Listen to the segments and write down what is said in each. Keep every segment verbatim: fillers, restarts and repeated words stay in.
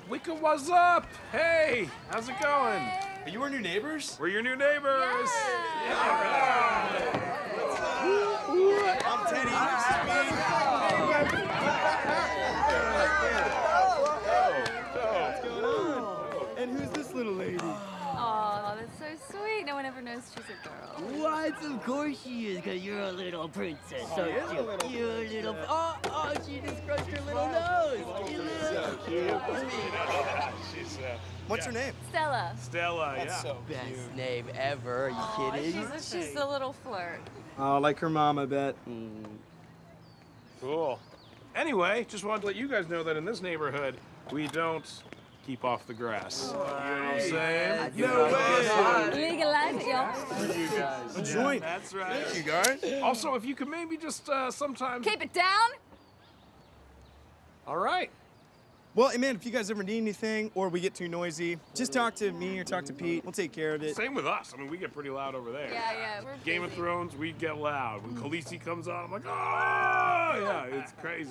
Wicca, what's up? Hey, how's it going? Hey. Are you our new neighbors? We're your new neighbors. Yeah. Yeah. What's up? I'm Teddy. What's going on? And who's this little lady? Oh, that's so sweet. No one ever knows she's a girl. What? Of course she is, because you're a little princess, Oh, aren't yeah, you? little You're a little... Oh, oh, she just crushed her little nose. You little... She's, uh, What's yeah. her name? Stella. Stella, That's yeah. so Best cute. name ever. Are you Aw, kidding? she's, she's the little flirt. Oh, like her mom, I bet. Mm. Cool. Anyway, just wanted to let you guys know that in this neighborhood, we don't keep off the grass. You know what I'm saying? No way! Legalize it, y'all. You guys. A joint. Yeah, that's right. Thank you, guys. Also, if you could maybe just uh, sometimes... Keep it down. All right. Well, hey, man, if you guys ever need anything or we get too noisy, just talk to me or talk to Pete. We'll take care of it. Same with us. I mean, we get pretty loud over there. Yeah, yeah, we're Game of busy. Thrones, we get loud. When Khaleesi comes on, I'm like, oh! Yeah, it's crazy.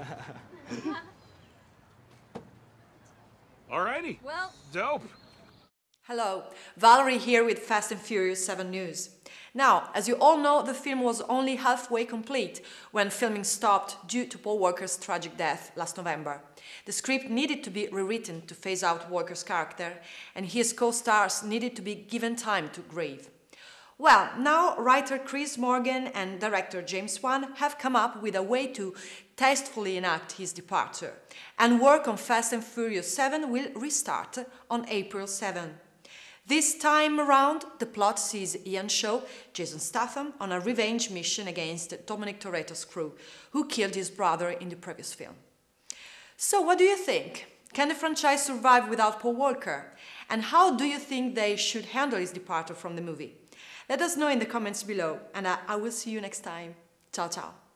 Alrighty. Well, Dope. Hello, Valerie here with Fast and Furious seven News. Now, as you all know, the film was only halfway complete when filming stopped due to Paul Walker's tragic death last November. The script needed to be rewritten to phase out Walker's character, and his co-stars needed to be given time to grieve. Well, now writer Chris Morgan and director James Wan have come up with a way to tastefully enact his departure, and work on Fast and Furious seven will restart on April seventh. This time around, the plot sees Ian Shaw, Jason Statham, on a revenge mission against Dominic Toretto's crew, who killed his brother in the previous film. So what do you think? Can the franchise survive without Paul Walker? And how do you think they should handle his departure from the movie? Let us know in the comments below, and I, I will see you next time. Ciao, ciao.